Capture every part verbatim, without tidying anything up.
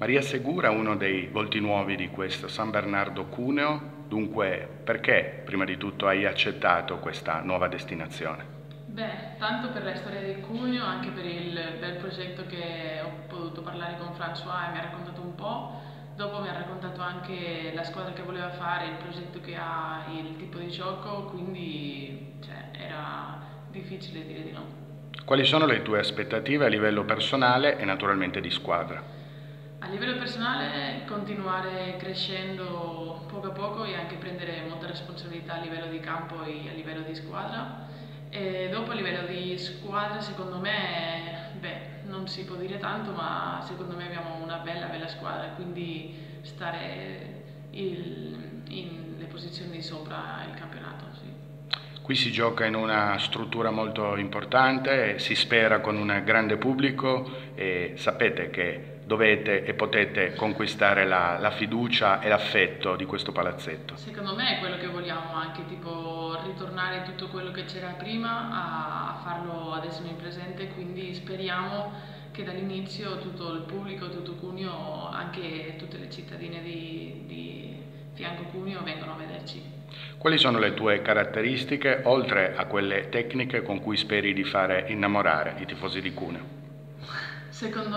Maria Segura è uno dei volti nuovi di questo San Bernardo Cuneo, dunque perché prima di tutto hai accettato questa nuova destinazione? Beh, tanto per la storia del Cuneo, anche per il bel progetto che ho potuto parlare con François e mi ha raccontato un po'. Dopo mi ha raccontato anche la squadra che voleva fare, il progetto che ha, il tipo di gioco, quindi cioè, era difficile dire di no. Quali sono le tue aspettative a livello personale e naturalmente di squadra? A livello personale continuare crescendo poco a poco e anche prendere molta responsabilità a livello di campo e a livello di squadra. E dopo a livello di squadra secondo me, beh, non si può dire tanto, ma secondo me abbiamo una bella bella squadra, quindi stare il, in le posizioni di sopra il campionato, sì. Qui si gioca in una struttura molto importante, si spera con un grande pubblico e sapete che dovete e potete conquistare la, la fiducia e l'affetto di questo palazzetto. Secondo me è quello che vogliamo anche, tipo ritornare tutto quello che c'era prima a, a farlo adesso nel presente, quindi speriamo che dall'inizio tutto il pubblico, tutto Cuneo, anche tutte le cittadine di, di fianco Cuneo vengano a vederci. Quali sono le tue caratteristiche, oltre a quelle tecniche con cui speri di fare innamorare i tifosi di Cuneo? Secondo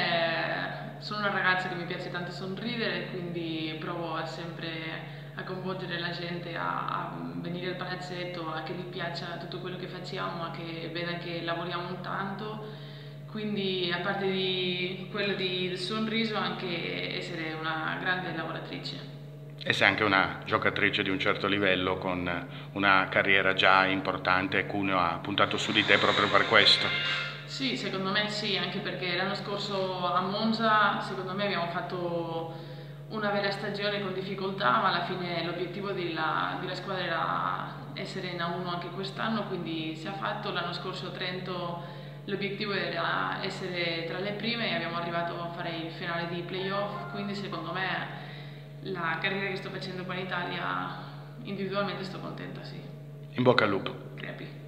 me sono una ragazza che mi piace tanto sorridere, quindi provo a sempre a coinvolgere la gente a, a venire al palazzetto, a che gli piaccia tutto quello che facciamo, a che veda che lavoriamo tanto. Quindi a parte di quello di, del sorriso, anche essere una grande lavoratrice. E sei anche una giocatrice di un certo livello con una carriera già importante e Cuneo ha puntato su di te proprio per questo. Sì, secondo me sì, anche perché l'anno scorso a Monza, secondo me abbiamo fatto una vera stagione con difficoltà, ma alla fine l'obiettivo della, della squadra era essere in A uno anche quest'anno, quindi si è fatto. L'anno scorso a Trento l'obiettivo era essere tra le prime e abbiamo arrivato a fare il finale di playoff, quindi secondo me la carriera che sto facendo qua in Italia individualmente sto contenta, sì. In bocca al lupo. Crepi.